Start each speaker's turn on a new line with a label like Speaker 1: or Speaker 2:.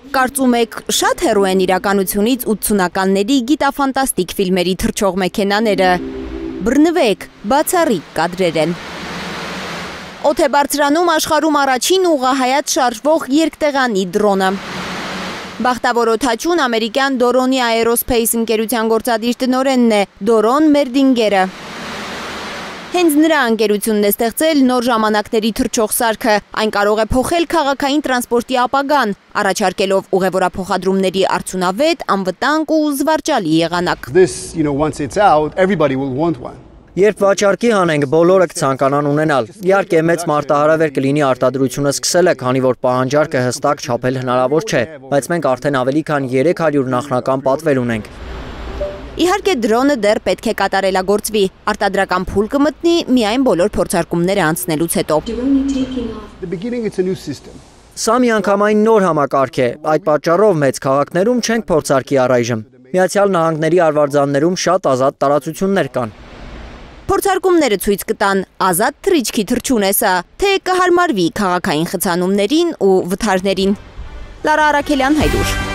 Speaker 1: Կարծում եք, շատ հեռու են իրականությունից 80-ականների գիտաֆանտաստիկ ֆիլմերի թռչող մեքենաները։ Բռնվեք, բացառիկ կադրեր են։ Օդ է բարձրանում աշխարհում առաջին ուղղահայաց շարժվող երկտեղանի դրոնը։ Բախտավոր օդաչուն ամերիկյան Դորոնի Aerospace ընկերության գործադիր տնօրենն է Դորոն Մերդինգերը։ Հենց նրա ընկերությունն է ստեղծել նոր ժամանակների թռչող սարքը, այն կարող է փոխել քաղաքային տրանսպորտի ապագան, առաջարկելով ուղևորափոխադրումների արդյունավետ, անվտանգ ու զվարճալի եղանակ։
Speaker 2: Երբ վաճառքի հանենք, բոլորը կցանկանան ունենալ։ Իհարկե մեծ մարտահրավեր կլինի արտադրությունը սկսելը, քանի որ պահանջարկը հստակ չափել հնարավոր չէ, բայց մենք արդեն ավելի քան 300 նախնական պատվեր ունենք։
Speaker 1: Իհարկե դրոնը դեռ պետք է կատարելագործվի, արտադրական փուլ կմտնի միայն բոլոր փորձարկումները անցնելուց հետո։
Speaker 2: Սա միանգամայն նոր համակարգ է, այդ պատճառով մեծ քաղաքներում չենք փորձարկի առայժմ։ Միացյալ Նահանգների արվարձաններում շատ ազատ տարածություններ կան։
Speaker 1: Փորձարկումները ցույց կտան ազատ թռիչքի թռչուն է սա, թե կհարմարվի քաղաքային խցանումներին ու վթարներին։ Լարա Արաքելյան, Հայդուր։